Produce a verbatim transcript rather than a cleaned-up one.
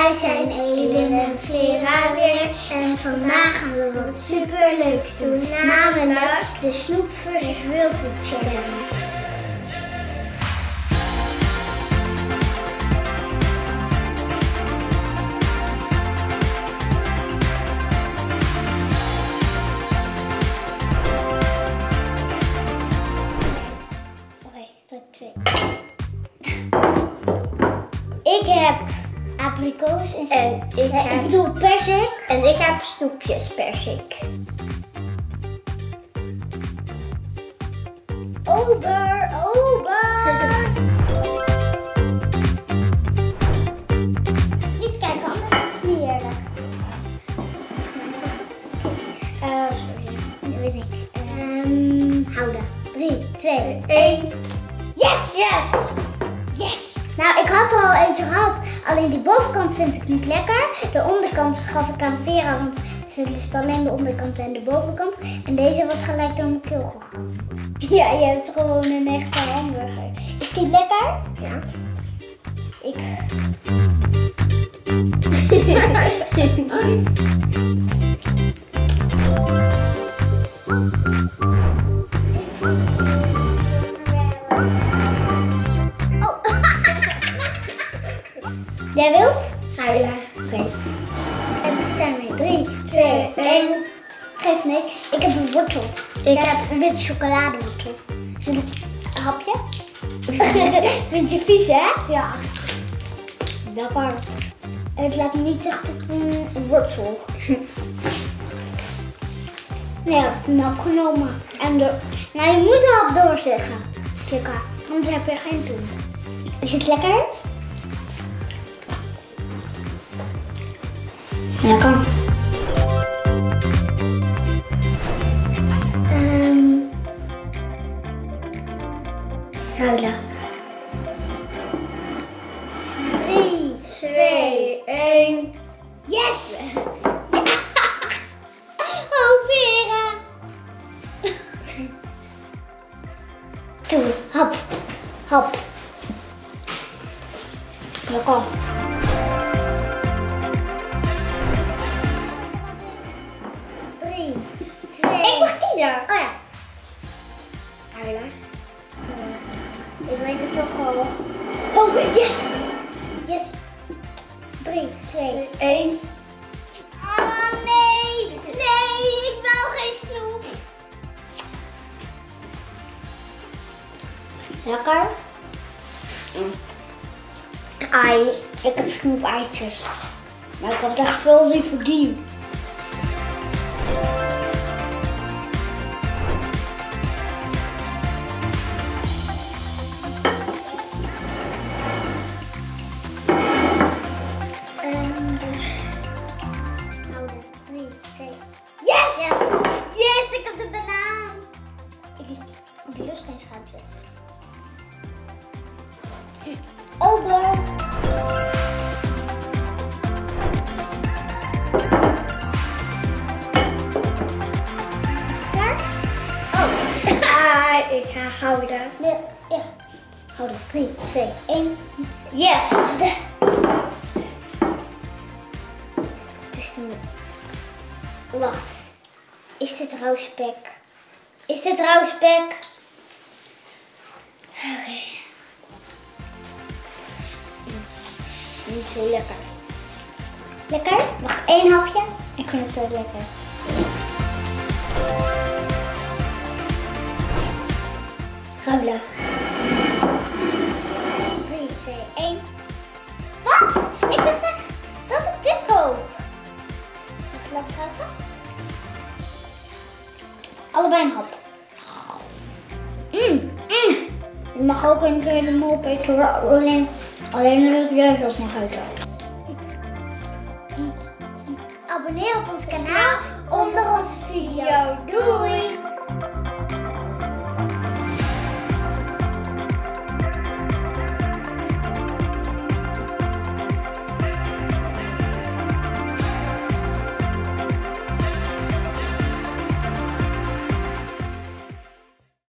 Wij zijn Elin en Vera weer en vandaag gaan we wat superleuks doen, namelijk de Snoep versus Real Food Challenge. Twee. Ik heb abrikoos en, en ik, heb, ik bedoel persik. En ik heb snoepjes persik. Ober, ober. Niet kijken, anders is het niet eerlijk. Uh, sorry, dat weet ik. Um, houden. drie, twee, één. Yes! Yes! Yes! Nou, ik had er al eentje gehad. Alleen die bovenkant vind ik niet lekker. De onderkant gaf ik aan Vera, want ze lust alleen de onderkant en de bovenkant. En deze was gelijk door mijn keel gegaan. Ja, je hebt gewoon een echte hamburger. Is die lekker? Ja. Ik... Jij wilt? Huilen. Oké. Okay. En we staan weer. drie, twee, één. Geeft niks. Ik heb een wortel. Ik heb een witte chocoladewortel. Is het een hapje? Vind je vies, hè? Ja. Lekker. En het laat me niet echt op een wortel. Nee, ik heb een hap genomen. En de... Nou, je moet de hap doorzeggen. Lekker. Anders heb je geen punt. Is het lekker? Lekker. Um, huilen. drie, twee, één. Yes! Oh, Vera. Toe, hap, hap. Lekker. Ik mag kiezen. Oh ja. Huilen. Uh, ik weet het toch al. Oh, yes! Yes. drie, twee, één. Oh nee! Nee, ik wou geen snoep. Lekker? Mm. Ai, ik heb snoep eitjes. Maar ik had echt veel liever die. Yes! Yes! Yes, ik heb de banaan! Ik lief, want die lust geen schuimpjes. Ober! Klaar? Oh! Ah, ik ga houden. Nee, ja. Houden. drie, twee, één. Yes! Dus dan... Wacht. Is dit rauw spek? Is dit rauw spek? Oké. Okay. Niet zo lekker. Lekker? Nog één hapje? Ik vind het zo lekker. Huilen. drie, twee, één. Wat? Ik dacht echt dat ik dit hoop. Mag ik laten schuiven? Allebei een hap. Mm, mm. Je mag ook een keer de mol eten, alleen, alleen als ik juist ook mag eten. Abonneer op ons kanaal onder onze video. Doei!